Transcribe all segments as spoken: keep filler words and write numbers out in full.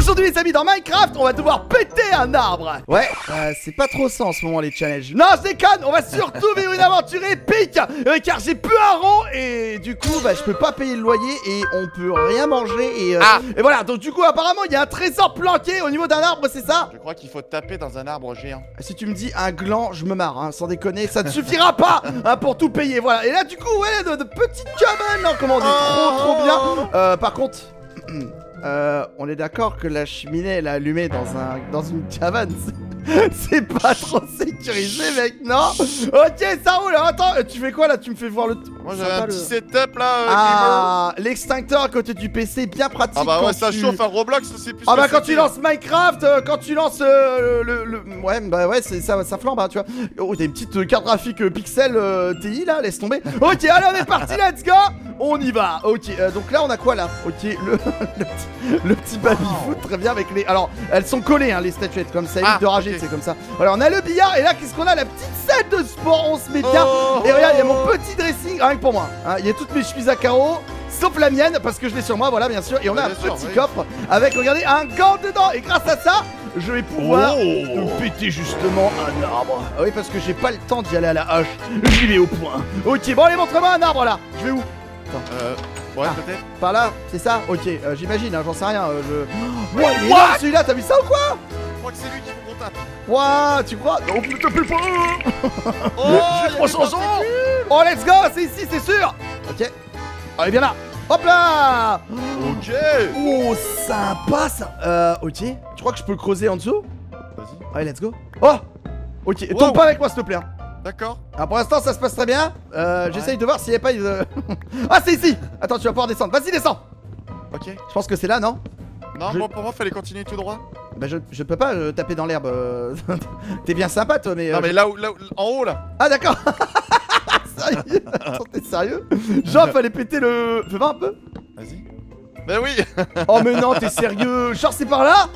Aujourd'hui les amis, dans Minecraft, on va devoir péter un arbre. Ouais, euh, c'est pas trop ça en ce moment les challenges. Non, je déconne, on va surtout vivre une aventure épique, euh, car j'ai plus un rond et du coup, bah, je peux pas payer le loyer et on peut rien manger et, euh, ah. et voilà. Donc du coup, apparemment, il y a un trésor planqué au niveau d'un arbre, c'est ça? Je crois qu'il faut taper dans un arbre géant. Si tu me dis un gland, je me marre, hein, sans déconner, ça ne suffira pas hein, pour tout payer, voilà. Et là, du coup, ouais, de, de petites cabanes, hein, comment on dit, trop, trop bien. Euh, par contre... Euh, on est d'accord que la cheminée elle est allumée dans un dans une cabane. C'est pas trop sécurisé mec, non? Ok, ça roule. Attends, tu fais quoi là? Tu me fais voir le... Moi j'ai un petit le... setup là euh, Ah, l'extincteur à côté du P C, bien pratique. Ah bah ouais, ça tu... chauffe à Roblox, c'est plus... Ah bah quand tu lances Minecraft, euh, quand tu lances euh, le, le... Ouais, bah ouais, ça, ça flambe, hein, tu vois. Oh, t'as une petite euh, carte graphique euh, pixel euh, T I là, laisse tomber. Ok, allez on est parti, let's go. On y va. Ok, euh, donc là on a quoi là? Ok, le, le petit, le petit baby-foot, très bien avec les... Alors, elles sont collées hein, les statuettes, comme ça, évite ah, de rager, okay. C'est comme ça. Voilà, on a le billard et là qu'est-ce qu'on a? La petite salle de sport, on se met bien. Oh, et regarde, il y a mon petit dressing, rien que pour moi. Hein, il y a toutes mes chemises à carreaux, sauf la mienne, parce que je l'ai sur moi, voilà bien sûr. Et on a un sûr, petit oui. coffre avec, regardez, un gant dedans. Et grâce à ça, je vais pouvoir oh. péter justement un arbre. Ah oui, parce que j'ai pas le temps d'y aller à la hache. J'y vais au point. Ok, bon allez, montre-moi un arbre là. Je vais où? Attends. Euh... Ouais, ah, peut-être. Par là, c'est ça? Ok, euh, j'imagine, hein, j'en sais rien. Euh, je... oh, il est là, celui-là, t'as vu ça ou quoi? Je crois que c'est lui qu'il faut qu'on tape. Ouah, tu crois? Non, ne te plaît pas. Oh, j'ai trois chansons. Oh, let's go, c'est ici, c'est sûr. Ok. Allez, viens là. Hop là. Ok. Oh, sympa ça. Euh, ok. Tu crois que je peux creuser en dessous? Vas-y. Allez, let's go. Oh. Ok, wow. Tombe pas avec moi, s'il te plaît. Hein. D'accord. Alors pour l'instant ça se passe très bien. Euh, ouais. J'essaye de voir s'il n'y a pas de... Ah c'est ici. Attends, tu vas pouvoir descendre. Vas-y, descends. Ok. Je pense que c'est là, non? Non, je... moi, pour moi fallait continuer tout droit. Bah je, je peux pas euh, taper dans l'herbe. Euh... T'es bien sympa toi, mais... Euh, non mais je... là où, là où, en haut là. Ah d'accord. Sérieux? Attends, t'es sérieux? Genre fallait péter le... Fais voir un peu. Vas-y. Bah oui. Oh mais non, t'es sérieux? Genre c'est par là?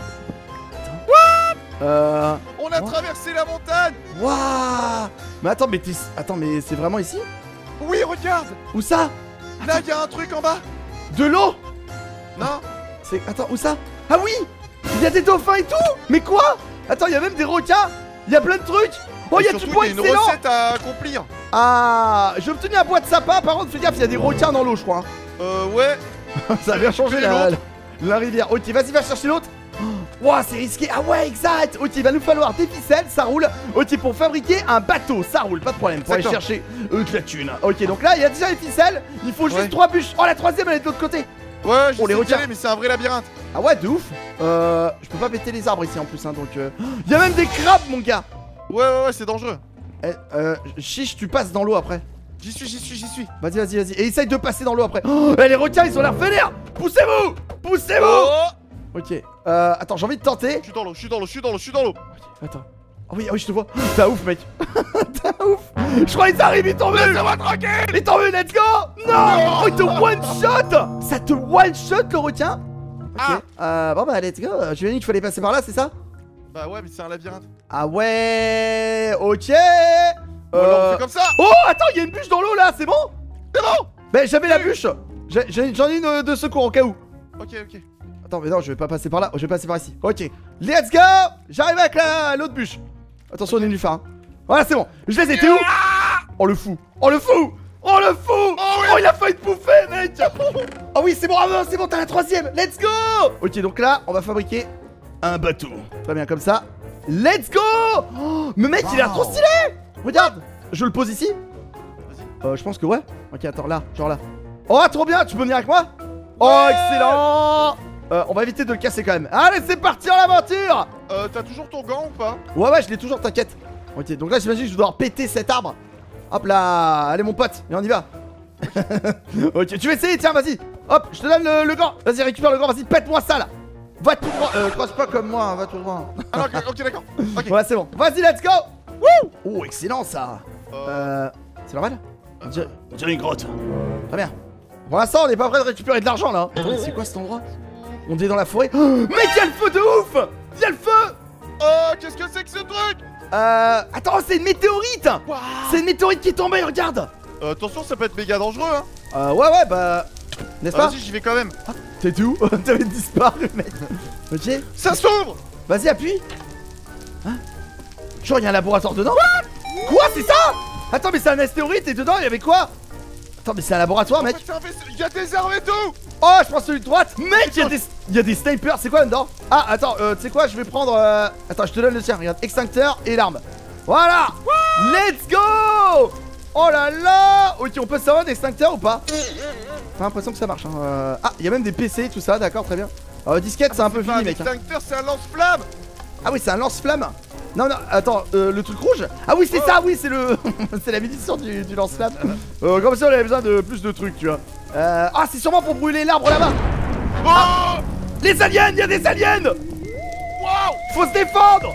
Euh... On a what? traversé la montagne. Waouh. Mais attends, mais t'es... Attends, mais c'est vraiment ici? Oui, regarde. Où ça? Là, il y a un truc en bas. De l'eau? Non. C'est... Attends, où ça? Ah oui. Il y a des dauphins et tout. Mais quoi? Attends, il y a même des requins. Il y a plein de trucs. Oh, il y a du bois excellent. Il y a une recette à accomplir. Ah, j'ai obtenu un bois de sapin. Par contre, fais gaffe, il y a des requins dans l'eau, je crois. Euh, ouais. Ça a bien changé la, la, la rivière. Ok, vas-y, va chercher l'autre. Ouah, c'est risqué. Ah ouais, exact. Ok, il va nous falloir des ficelles, ça roule. Ok, pour fabriquer un bateau, ça roule, pas de problème. Pour aller chercher euh, de la thune. Ok, donc là, il y a déjà les ficelles. Il faut juste ouais. trois bûches. Oh, la troisième, elle est de l'autre côté. Ouais, je oh, sais les requins, mais c'est un vrai labyrinthe. Ah ouais, de ouf. Euh, je peux pas péter les arbres ici en plus, hein, donc. Il euh... y a même des crabes, mon gars. Ouais, ouais, ouais, c'est dangereux. Eh, euh, chiche, tu passes dans l'eau après. J'y suis, j'y suis, j'y suis. Vas-y, vas-y, vas-y. Et essaye de passer dans l'eau après. Oh, eh, les requins, ils ont l'air vénères. Poussez-vous, poussez-vous. Oh. Ok, euh, attends, j'ai envie de tenter. Je suis dans l'eau, je suis dans l'eau, je suis dans l'eau, je suis dans l'eau. Ok, attends. Oh oui, oh oui, je te vois. T'as ouf, mec. T'as ouf. Je crois qu'ils arrivent, ils t'ont vu. Laissez-moi tranquille. Ils t'ont vu, let's go. Non. Oh, il te one shot. Ça te one shot le requin. Ok, ah. euh, bon bah, let's go. Je lui ai dit qu'il fallait passer par là, c'est ça? Bah ouais, mais c'est un labyrinthe. Ah ouais. Ok. Bon, alors on fait comme ça. Oh, attends, il y a une bûche dans l'eau là, c'est bon? C'est bon. Bah, j'avais la bûche. J'en ai une de secours au cas où. Ok, ok. Attends, mais non, je vais pas passer par là, je vais passer par ici. Ok, let's go. J'arrive avec l'autre bûche. Attention, nénuphar. Hein. Voilà, c'est bon. Je les ai, t'es où? Oh, le fou. Oh, le fou. Oh, le fou. Oh, oui. Oh, il a failli te bouffer, mec. Oh oui, c'est bon, ah, c'est bon, t'as la troisième. Let's go. Ok, donc là, on va fabriquer un bateau. Très bien, comme ça. Let's go. Oh, mais mec, wow. Il a trop stylé. Regarde, je le pose ici. Euh, je pense que ouais. Ok, attends, là, genre là. Oh, trop bien, tu peux venir avec moi? Oh, ouais. Excellent. Euh, on va éviter de le casser quand même. Allez, c'est parti en aventure. Euh, t'as toujours ton gant ou pas? Ouais, ouais, je l'ai toujours, t'inquiète. Ok, donc là, j'imagine que je dois péter cet arbre. Hop là, allez mon pote, et on y va. Ok, tu veux essayer, tiens, vas-y. Hop, je te donne le, le gant. Vas-y, récupère le gant, vas-y, pète-moi ça là. Va tout droit, euh, croise pas comme moi, hein, va tout droit. Ah, ok, ok, d'accord. Okay. Ouais, c'est bon. Vas-y, let's go. Wouh. Oh, excellent ça. Euh, euh c'est normal? On dirait, on dirait une grotte. Très bien. Pour l'instant, on n'est pas prêt de récupérer de l'argent là. Attendez, c'est quoi cet endroit? On est dans la forêt. Oh, mec, y'a le feu de ouf. Y'a le feu. Oh, qu'est-ce que c'est que ce truc? Euh... Attends, c'est une météorite. Wow. C'est une météorite qui est tombée, regarde. Euh, attention, ça peut être méga dangereux, hein. Euh, ouais, ouais, bah... N'est-ce pas? Vas-y, j'y vais quand même. Ah, t'es où? T'avais disparu, mec. Ok. Ça s'ouvre. Vas-y, appuie. Hein? Genre, il y a un laboratoire dedans. Quoi, c'est ça? Attends, mais c'est un astéroïde et dedans, il y avait quoi? Attends, mais c'est un laboratoire, mec. Il y a des armes et tout. Oh, je prends celui de droite. Mec, il y a des, il y a des snipers. C'est quoi là-dedans? Ah, attends, euh, tu sais quoi? Je vais prendre. Euh... Attends, je te donne le tien. Regarde, extincteur et l'arme. Voilà. Let's go. Oh là là. Ok, on peut savoir d'extincteur ou pas? J'ai l'impression que ça marche. Hein. Euh... Ah, il y a même des P C, tout ça. D'accord, très bien. Euh, disquette, c'est un peu fini, mec. L'extincteur, c'est un lance-flamme. Ah oui, c'est un lance-flamme. Non, non, attends, euh, le truc rouge. Ah oui, c'est oh. ça, oui, c'est le. C'est la munition du, du lance-flamme. Euh, comme ça, on avait besoin de plus de trucs, tu vois. Euh... Ah, c'est sûrement pour brûler l'arbre là-bas. Oh ah. Les aliens, il y a des aliens. Wow. Faut se défendre.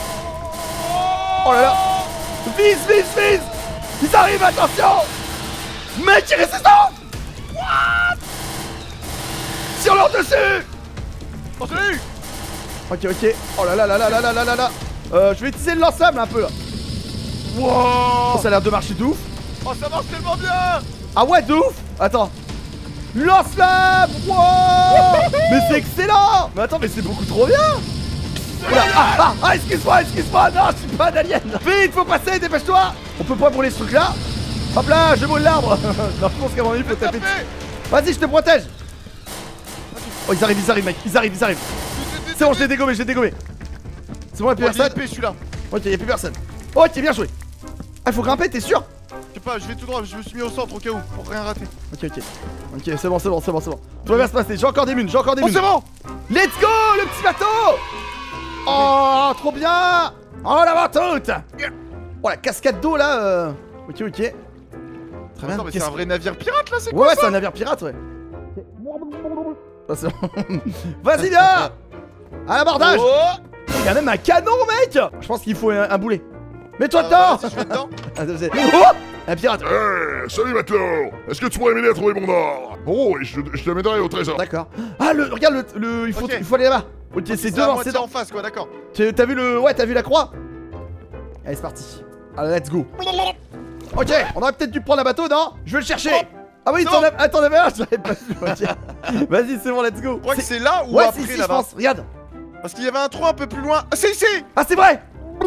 Oh là là. Vise, vise, vise. Ils arrivent, attention. Mec, il est résistant. What? Sur leur dessus. Continue. Ok, ok. Oh là là là là là là là là là. Euh, je vais utiliser le lance-flamme un peu là. Wow. Oh, ça a l'air de marcher de ouf. Oh, ça marche tellement bien. Ah ouais, de ouf. Attends. Lance-flamme. Wow. Mais c'est excellent. Mais attends, mais c'est beaucoup trop bien. Oula. Ah, ah, ah, excuse-moi, excuse-moi. Non, je suis pas un alien. Vite, faut passer, dépêche-toi. On peut pas brûler ce truc là. Hop là, je brûle l'arbre. Non, je pense qu'à mon avis, faut taper dessus. Vas-y, je te protège. Oh, ils arrivent, ils arrivent, mec. Ils arrivent, ils arrivent. C'est bon, je l'ai dégommé, je l'ai dégommé. C'est bon, y'a plus personne. Celui-là. Ok, y'a plus personne. Ok, bien joué. Ah, il faut grimper, t'es sûr? Je sais pas, je vais tout droit, je me suis mis au centre au cas où, pour rien rater. Ok, ok. Ok, c'est bon, c'est bon, c'est bon, c'est bon. Tout va bien se passer, j'ai encore des munes, j'ai encore des oh, munes. c'est bon. Let's go, le petit bateau. Oh, trop bien. Oh, la toute. Oh, la cascade d'eau là. Euh... Ok, ok. Très bien. Attends, mais c'est un vrai navire pirate là, c'est ouais, quoi ouais, ça? c'est un navire pirate, ouais. Oh, c'est bon. Vas-y, viens. À l'abordage. Oh. Il y a même un canon, mec. Je pense qu'il faut un, un boulet. Mets-toi euh, dedans. je vais dedans. Oh, un pirate. Hey, salut matelot. Est-ce que tu pourrais m'aider à trouver mon or? Oh, et je, je te mènerai au trésor. D'accord. Ah, le, regarde, le, le il, faut, okay. il faut aller là-bas. Ok, okay, c'est devant, c'est en face, quoi, d'accord. T'as vu le... Ouais, t'as vu la croix? Allez, c'est parti. Allez, let's go. Ok, on aurait peut-être dû prendre un bateau, non? Je vais le chercher. Oh. Ah oui, t'en as... t'en avais un, je l'avais pas vu. Okay. Vas-y, c'est bon, let's go. Je crois que c'est là ou ouais, après si, si, là-bas. Regarde. Parce qu'il y avait un trou un peu plus loin. Ah, c'est ici. Ah, c'est vrai.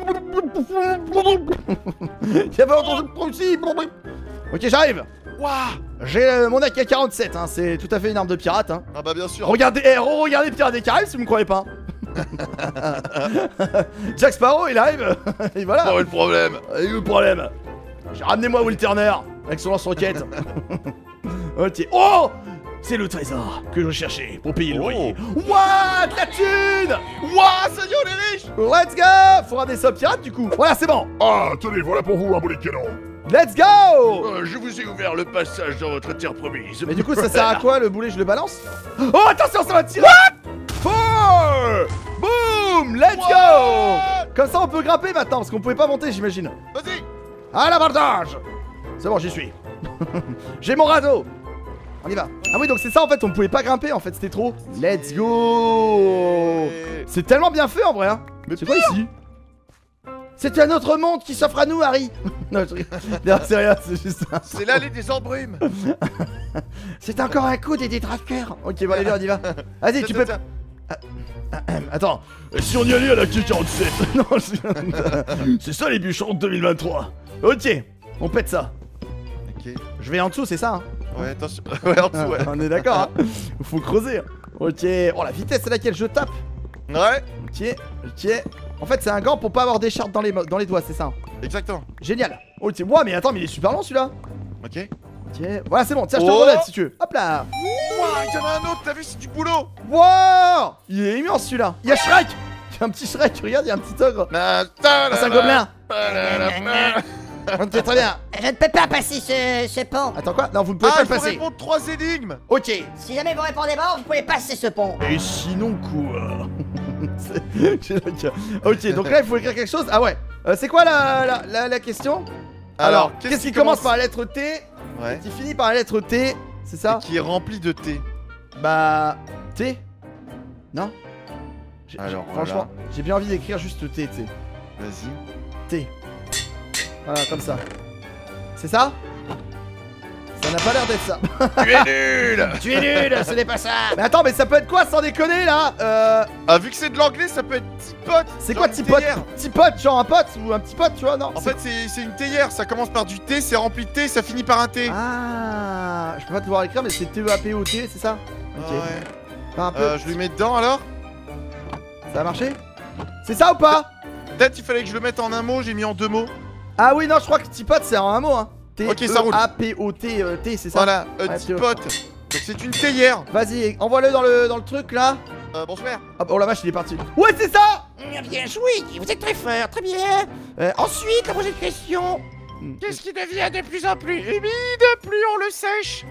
Il y avait un trou ici. Ok, j'arrive. Waouh. J'ai euh, mon A K quarante-sept, hein. C'est tout à fait une arme de pirate, hein. Ah bah bien sûr. Regardez, eh, regardez Pirates des Caraïbes si vous me croyez pas. Jack Sparrow, il arrive. Et voilà. Oh, le problème. Et où le problème? J'ai ramené moi Will Turner avec son lance-roquette. Ok. Oh, c'est le trésor que je cherchais pour payer le loyer. What, la thune. Waouh, ça y est, on est riche. Let's go. Faut ramener ça aux pirates du coup. Voilà, c'est bon. Ah, tenez, voilà pour vous un boulet de canon. Let's go. euh, Je vous ai ouvert le passage dans votre terre promise. Mais du coup, ça sert à quoi le boulet? Je le balance? Oh, attention, ça va tirer. Four. Boom. Let's What? go. Comme ça, on peut grimper maintenant parce qu'on pouvait pas monter, j'imagine. Vas-y. À l'abordage. C'est bon, j'y suis. J'ai mon radeau. On y va. Ah oui, donc c'est ça en fait, on pouvait pas grimper en fait, c'était trop. Let's go. C'est tellement bien fait en vrai, hein. C'est quoi ici? C'est un autre monde qui s'offre à nous, Harry. Non, je... non c'est rien, c'est juste un... C'est l'allée des embrumes. C'est encore un coup des détraqueurs. Ok, bon allez, viens, on y va. Vas-y, tu peux... Ah, ah, ah, attends, si on y allait à la quai quarante-sept. Non, je... c'est ça les bûcherons de deux mille vingt-trois. Ok, on pète ça. Ok. Je vais en dessous, c'est ça, hein. Ouais, attention. Ouais, en dessous, ouais. On est d'accord, hein. Faut creuser. Ok, oh la vitesse à laquelle je tape. Ouais. Ok, ok. En fait, c'est un gant pour pas avoir d'écharpe dans les, dans les doigts, c'est ça. Exactement. Génial. Ok, ouah, mais attends, mais il est super long celui-là. Ok. Ok, voilà, c'est bon. Tiens, je te Oh. relève si tu veux. Hop là. Wouah, il y en a un autre, t'as vu, c'est du boulot. Wow. Il est immense celui-là. Il y a Shrek. Il y a un petit Shrek, regarde, il y a un petit ogre. Ah, c'est un gobelin. Ok, très bien. Je ne peux pas passer ce, ce pont. Attends, quoi? Non, vous ne pouvez Ah, pas il le faut passer. répondre trois énigmes. Ok. Si jamais vous répondez pas, vous pouvez passer ce pont. Et sinon quoi? Ok, donc là il faut écrire quelque chose. Ah ouais. Euh, c'est quoi la, la, la, la question? Alors, qu'est-ce qui commence par la lettre T? Ouais. Qui finit par la lettre T? C'est ça? Et qui est rempli de thé. Bah... T? Non? J'ai- Alors, j'ai- Franchement, j'ai bien envie d'écrire juste T, tu sais. Vas-y. T. Voilà, comme ça. C'est ça? Ça n'a pas l'air d'être ça. Tu es nul. Tu es nul, ce n'est pas ça. Mais attends, mais ça peut être quoi sans déconner là? Euh. Ah, vu que c'est de l'anglais, ça peut être petit pote. C'est genre quoi une petit pote? théière. Petit pote, genre un pote ou un petit pote, tu vois, non? En fait, c'est c'est une théière. Ça commence par du T, c'est rempli de T, ça finit par un T. Ah, je peux pas te voir écrire, mais c'est T E A P O T, c'est ça? Ok. Ouais. Pas un peu. Euh, je lui mets dedans alors. Ça a marché? C'est ça ou pas? Peut-être il fallait que je le mette en un mot, j'ai mis en deux mots. Ah oui, non, je crois que petit pote c'est en un mot, hein. T Ok, ça E roule. A P O T, euh, T, c'est ça? Voilà, un Ouais, petit tu- pote. Donc c'est une théière. Vas-y, envoie-le dans le, dans le truc là. Euh, bonsoir. Hop, oh la vache, il est parti. Ouais, c'est ça! Bien joué, vous êtes très fort, très bien. Euh, ensuite, la prochaine question. Qu'est-ce qui devient de plus en plus humide, plus on le sèche.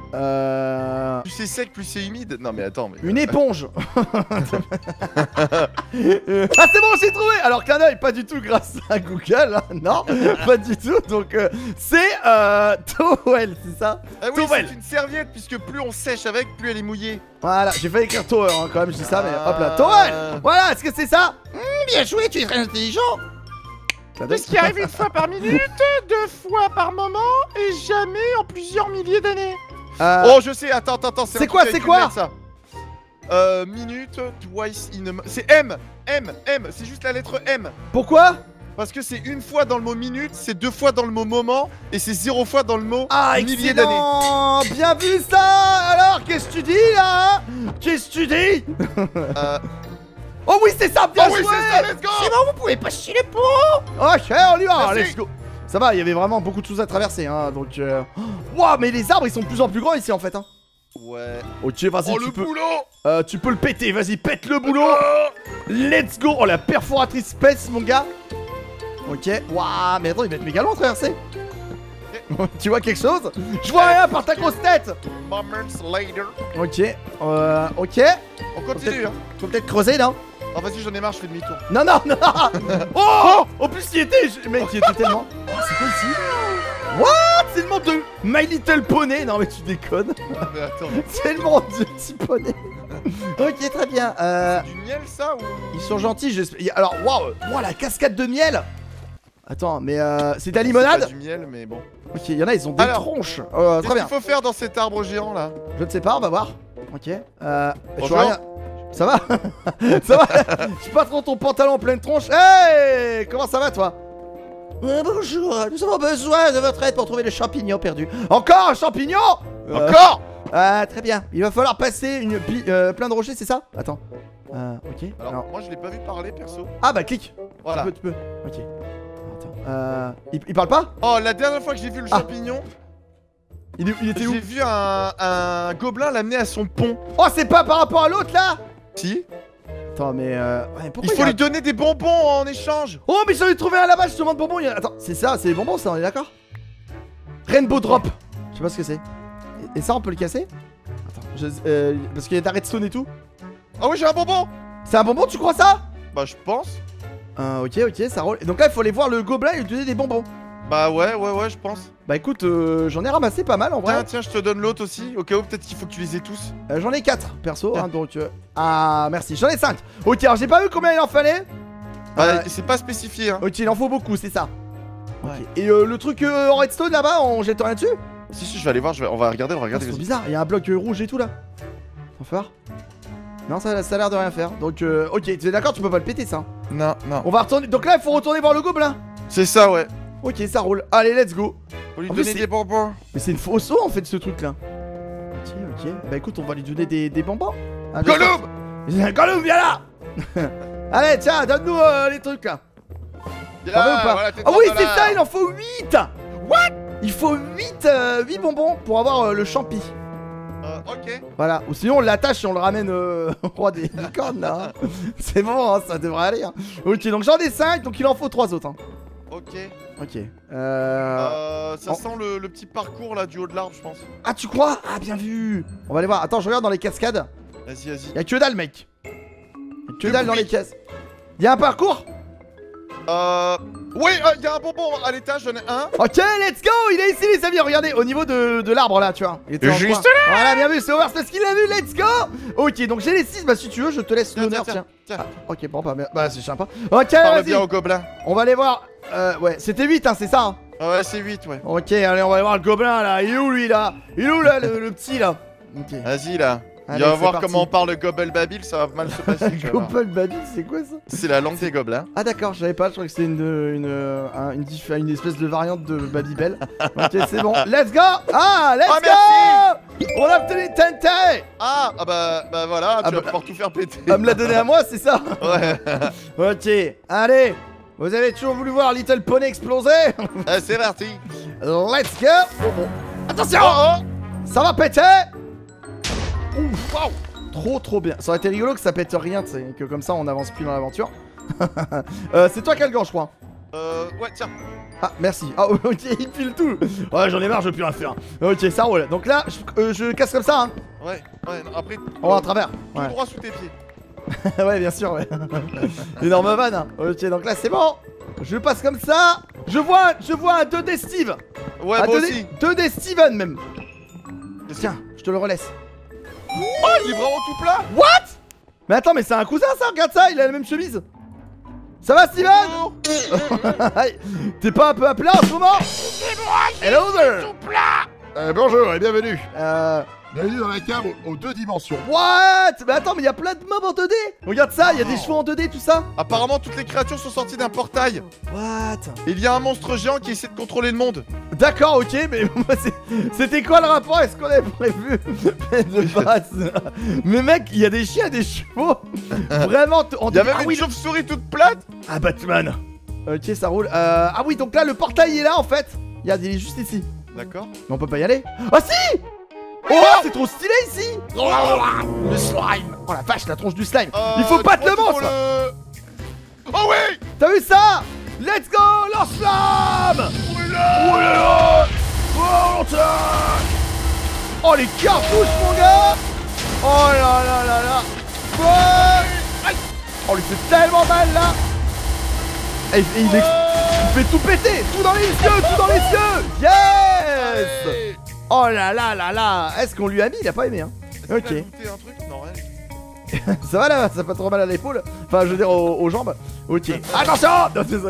Euh. Plus c'est sec, plus c'est humide. Non mais attends, mais. Une éponge. Ah, c'est bon, j'ai trouvé. Alors, clin d'œil, pas du tout grâce à Google, hein. Non, pas du tout. Donc, euh, c'est euh, towel, c'est ça? Ah oui, Towel. c'est une serviette puisque plus on sèche avec, plus elle est mouillée. Voilà, j'ai failli écrire tower, hein, quand même, je dis ça, mais hop là, Ah. towel. Voilà, est-ce que c'est ça? Bien joué, tu es très intelligent. Clin d'œil. Ce qui arrive une fois par minute, deux fois par moment et jamais en plusieurs milliers d'années. Euh, Oh, je sais, attends, attends, attends. c'est un truc quoi, avec c'est une quoi lettre, ça. Euh, minute, twice in a mo- C'est M, M, M, c'est juste la lettre M. Pourquoi? Parce que c'est une fois dans le mot minute, c'est deux fois dans le mot moment et c'est zéro fois dans le mot Ah, millier d'années. excellent. Bien vu ça. Alors, qu'est-ce que tu dis là? Qu'est-ce que tu dis? Euh, Oh oui, c'est ça, bien oh oui, joué. c'est ça, let's go. C'est bon, vous pouvez passer le pont. Ok, on y va, Merci. let's go. Ça va, il y avait vraiment beaucoup de choses à traverser, hein, donc... Euh... Wow, mais les arbres, ils sont de plus en plus grands ici, en fait, hein. Ouais. Ok, vas-y, Oh, tu le peux... boulot. Euh, tu peux le péter, vas-y, pète le boulot. Let's go. Oh, la perforatrice pèse, mon gars. Ok, waouh, mais attends, il va être méga long à traverser. Tu vois quelque chose? Je vois rien par ta grosse tête. Moments later. Ok, euh, ok. On continue, hein. Faut peut-être creuser, non? Oh, vas-y, j'en ai marre, je fais demi-tour. Non, non, non. Oh, en plus, il y était, je- mec, il était tellement... Oh, c'est quoi ici? What? C'est le monde de My Little Pony. Non, mais tu déconnes. Mais attends, C'est le monde de petit poney. Ok, très bien. Euh, du miel ça ou. ils sont gentils, j'espère. Y a- Alors, waouh, wow, la cascade de miel. Attends, mais euh, c'est de la C'est limonade? pas du miel, mais bon. Ok, il y en a, ils ont des Alors, tronches. Euh, Qu'est-ce très bien. qu'il faut faire dans cet arbre géant là? Je ne sais pas, on va voir. Ok. Euh, je Bonjour. vois rien. Ça va? Ça va? Je suis pas trop ton pantalon en pleine tronche. Hey! Comment ça va, toi? Euh, bonjour, nous avons besoin de votre aide pour trouver le champignon perdu. Encore un champignon? Euh, Encore? Ah, très bien. Il va falloir passer une pi- euh, plein de rochers, c'est ça? Attends. Euh, ok. Alors, Alors- moi je l'ai pas vu parler perso. Ah, bah clique. Voilà. Tu peux, tu peux. Ok. Attends. Euh. Il, il parle pas? Oh, la dernière fois que j'ai vu le Ah. champignon, Il, est- il était où? j'ai vu un, un gobelin l'amener à son pont. Oh, c'est pas par rapport à l'autre là? Si. Attends, mais euh. ouais, pourquoi Il faut y a- lui donner des bonbons en échange. Oh, mais j'en ai trouvé un là-bas, justement de bonbons. il y a- Attends, c'est ça, c'est les bonbons, ça, on est d'accord? Rainbow Drop. Je sais pas ce que c'est. Et, et ça, on peut le casser? Attends, je- euh, parce qu'il y a de la redstone et tout. Ah oui, j'ai un bonbon. C'est un bonbon, tu crois ça? Bah, je pense. Euh, ok, ok, ça roule. Et donc là, il faut aller voir le gobelin et lui donner des bonbons. Bah, ouais, ouais, ouais, je pense. Bah écoute, euh, j'en ai ramassé pas mal en vrai. Tiens, tiens, je te donne l'autre aussi. Au cas où, peut-être qu'il faut que tu les aies tous. Euh, j'en ai quatre perso, hein, donc. euh, Ah, merci. J'en ai cinq. Ok, alors j'ai pas vu combien il en fallait. Bah, Euh, c'est pas spécifié, hein. Ok, il en faut beaucoup, c'est ça. Ok. Ouais. Et euh, le truc euh, en redstone là-bas, on jette rien dessus? Si, si, je vais aller voir, je vais... on va regarder, on va Ah, regarder. c'est trop vas-y. bizarre, il y a un bloc euh, rouge et tout là. On va faire. Non, ça, ça a l'air de rien faire. Donc, euh, ok, tu es d'accord, tu peux pas le péter ça. Non, non. On va retourner. Donc là, il faut retourner voir le gobelin. C'est ça, ouais. Ok, ça roule. Allez, let's go. Faut lui En plus, donner c'est- des bonbons. Mais c'est une fausse eau en fait, ce truc là. Ok, ok. Bah écoute, on va lui donner des, des bonbons. Ah, Gollum. j'espère- Gollum, viens là. Allez, tiens, donne-nous euh, les trucs là. Et T'en veux là, ou pas? voilà, tes Ah oui, trente c'est dollars. ça, il en faut huit. What? Il faut huit, euh, huit bonbons pour avoir euh, le champi. Euh, ok. Voilà, ou sinon on l'attache et on le ramène euh, au roi des licornes là. hein. C'est bon, hein, ça devrait aller. hein. Ok, donc j'en ai cinq, donc il en faut trois autres. hein. Ok. Ok. Euh... Euh, ça oh. sent le, le petit parcours là du haut de l'arbre, je pense. Ah, tu crois? Ah, bien vu. On va aller voir. Attends, je regarde dans les cascades. Vas-y, vas-y. Y'a que dalle, mec. Y'a que Le dalle dans bruit. les cases. Y'a un parcours? Euh. Oui, il y a un bonbon à l'étage, j'en ai un. Ok, let's go. Il est ici, les amis. Regardez, au niveau de, de l'arbre là, tu vois. Il était en Juste coin. Voilà, bien vu. C'est Howard parce qu'il l'a vu. Let's go. Ok, donc j'ai les six. Bah, si tu veux, je te laisse Tiens, l'honneur. tiens, Tiens. tiens. Ah, ok, bon, bah, mais- bah c'est sympa. Ok, Parle vas-y. bien au gobelin. On va aller voir. Euh, ouais, c'était huit, hein, c'est ça. Hein. Ah ouais, c'est huit, ouais. Ok, allez, on va aller voir le gobelin là. Il est où lui là? Il est où là, le, le petit là? Ok. Vas-y là. Allez, Il va c'est voir parti. comment on parle Gobble Babil, ça va mal se passer. tu vas voir. Gobel Babil, c'est quoi ça? C'est la langue des gobelins. Ah d'accord, je savais pas, je croyais que c'était une, une, euh, un- une, diff- une espèce de variante de Babybel. Ok, c'est bon, let's go. Ah, let's Oh, go. On a obtenu Tente. Ah, ah bah, bah voilà, Ah tu bah- vas pouvoir tout faire péter. Elle me l'a donné à moi, c'est ça? Ouais. Ok, allez. Vous avez toujours voulu voir Little Pony exploser? Ah, c'est parti. Let's go. Oh, oh. Attention. Oh, Ça va péter. Ouf, wow. Trop trop bien. Ça aurait été rigolo que ça pète rien, tu sais, que comme ça on avance plus dans l'aventure. euh, c'est toi qui as le gant, je crois. Euh, ouais, tiens. Ah, merci. Ah, ok, il pile tout. Ouais, j'en ai marre, je veux plus rien faire. Ok, ça roule. Donc là, je, euh, je casse comme ça, hein. Ouais, ouais, non, après. On va à travers. Tout Ouais, droit sous tes pieds. ouais bien sûr, ouais. Énorme van. Hein. Ok, donc là, c'est bon. Je passe comme ça. Je vois, je vois un deux D Steve. Ouais, Un moi 2D aussi. deux D Steven, même. Qu'est-ce Tiens, je te le relaisse. Oh, il est vraiment tout plat. What? Mais attends, mais c'est un cousin, ça. Regarde ça, il a la même chemise. Ça va, Steven? Oh. T'es pas un peu à plat en ce moment? C'est moi qui Hello there. suis tout plat. Euh, bonjour et bienvenue. Euh... Bienvenue dans la cave aux, aux deux dimensions. What? Mais attends, mais il y a plein de mobs en deux D. Regarde ça, il y a des chevaux en deux D, tout ça. Apparemment, toutes les créatures sont sorties d'un portail. What? Et il y a un monstre géant qui essaie de contrôler le monde. D'accord, ok, mais moi, c'est- c'était quoi le rapport? Est-ce qu'on avait prévu de base? Mais mec, il y a des chiens et des chevaux. Vraiment, t- en Il y a deux D. même Ah une oui, chauve-souris toute plate. ah, Batman. Ok, ça roule. Euh... Ah oui, donc là, le portail il est là en fait. Regarde, il est juste ici. D'accord. Mais on peut pas y aller. Ah si! Oh, c'est trop stylé ici! Le slime! Oh la vache, la tronche du slime! Il faut Euh, battre tu le crois qu'il monstre! faut le- Oh oui. T'as vu ça? Let's go! Lance-flamme! Oh, oh les cartouches mon gars! Oh là là là là! Ouais. Aïe. Oh lui fait tellement mal là! Et, et il, ex- il fait tout péter! Tout dans les yeux! Tout dans les yeux! Yes! Allez. Oh là là là là! Est-ce qu'on lui a mis? Il a pas aimé hein? Est-ce qu'il Ok. a goûté un truc? Non, rien. Ça va là? Ça fait pas trop mal à l'épaule? Enfin je veux dire aux, aux jambes? Ok. Attention! Non désolé.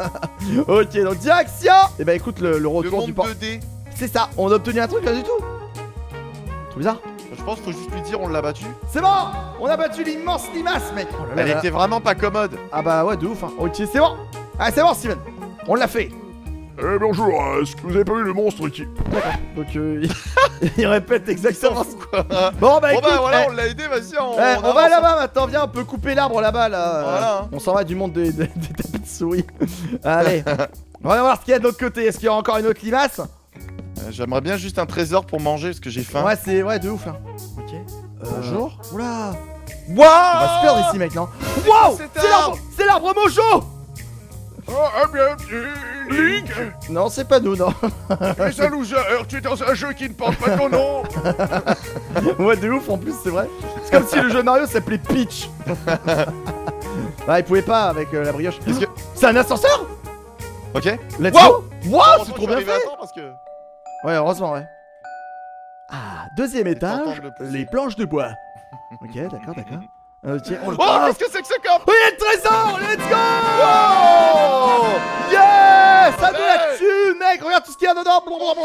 Ok donc direction! Et bah écoute le, le Le retour du monde port. deux D. C'est ça, on a obtenu un truc là du tout. Trop bizarre. Je pense qu'il faut juste lui dire on l'a battu. C'est bon! On a battu l'immense limace mec! Oh là là Elle là. était vraiment pas commode. Ah bah ouais de ouf hein. Ok c'est bon! Ah c'est bon Steven! On l'a fait! Eh bonjour, euh, est-ce que vous avez pas vu le monstre qui... D'accord. Donc euh, il... il répète exactement. Quoi. Bon bah Bon écoute, bah voilà, eh, on l'a aidé, vas-y, on, eh, on, avance. va là-bas maintenant, viens, on peut couper l'arbre là-bas là. Voilà, hein. On s'en va du monde des, des, des tapis de souris. Allez, on va voir ce qu'il y a de l'autre côté. Est-ce qu'il y a encore une autre limace? Euh, J'aimerais bien juste un trésor pour manger parce que j'ai faim. Ouais, c'est ouais de ouf là. Ok. Euh, Bonjour. Oula. Waouh. On va se perdre ici mec non? Wow! cet C'est l'arbre! arbre C'est l'arbre Mojo! Oh, ah, bienvenue, Link. Non, c'est pas nous, non. Tu es un loser, tu es dans un jeu qui ne porte pas ton nom. Ouais, de ouf en plus, c'est vrai. C'est comme si le jeu Mario s'appelait Peach. Ah, il pouvait pas avec euh, la brioche. Est-ce que- C'est un ascenseur? Ok. Let's Wow! go! Wow, Heureusement c'est que trop je suis bien arrivé à fait! temps parce que... Ouais, heureusement, ouais. Ah, deuxième étage, t'entends le pousser. les planches de bois. Ok, d'accord, d'accord. Ok, on le Oh, qu'est-ce que c'est que ce coffre? Oh, il y a le trésor! Let's go! Yes! Ça nous la tue, mec! Regarde tout ce qu'il y a dedans!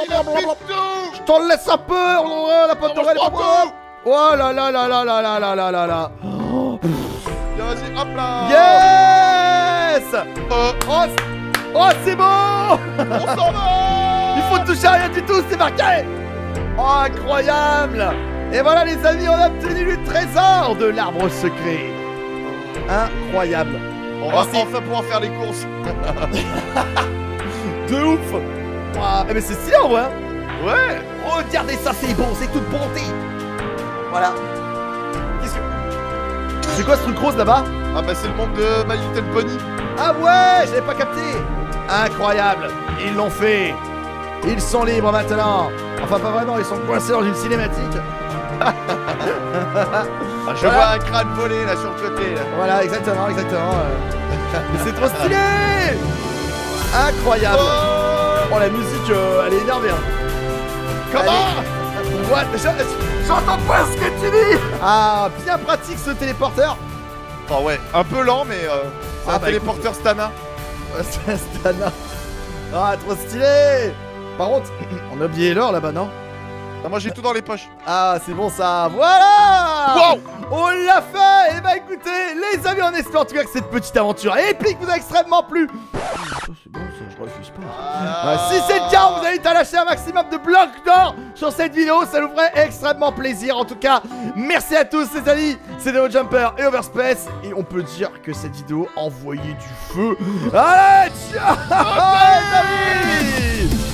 Je t'en laisse un peu! La pote Non, d'oreille, moi, je prends tout. Oh là là là là là là là là là là! Viens, vas-y, hop là. Yes! Euh, Oh, c- oh c'est bon! on s'en va. Il faut toucher à rien du tout, c'est marqué! Oh, incroyable! Et voilà les amis, on a obtenu le trésor de l'arbre secret! Incroyable! On va enfin pouvoir faire les courses. De ouf! Ouah, eh mais c'est stylé en vrai! hein. Ouais. Regardez ça, c'est bon, c'est toute bonté! Voilà! Qu'est-ce que. C'est quoi ce truc rose là-bas? Ah bah c'est le monde de My Little Pony. Ah ouais, j'avais pas capté! Incroyable! Ils l'ont fait! Ils sont libres maintenant! Enfin pas vraiment, ils sont coincés dans une cinématique! Ah, je Voilà. vois un crâne voler là sur le côté là. Voilà, exactement, exactement. euh. Mais c'est trop stylé! Incroyable! Oh, Oh la musique, euh, elle est énervée hein. comment? What? Je- J'entends pas ce que tu dis! Ah, bien pratique ce téléporteur! Oh ouais, un peu lent mais euh, c'est Ah un bah, téléporteur Stana. Euh, C'est un Stana. Ah, trop stylé. Par contre, on a oublié l'or là-bas, non? Ah, moi j'ai tout dans les poches. Ah, c'est bon ça. Voilà. Wow. On l'a fait. Et bah écoutez, les amis, on espère en tout cas que cette petite aventure épique vous a extrêmement plu. C'est bon ça, je refuse pas. Ah. Ouais, si c'est le cas, on vous invite à lâcher un maximum de blocs d'or sur cette vidéo, ça nous ferait extrêmement plaisir. En tout cas, merci à tous les amis, c'était Jumper et Overspace. Et on peut dire que cette vidéo envoyait du feu. Allez, ciao les amis.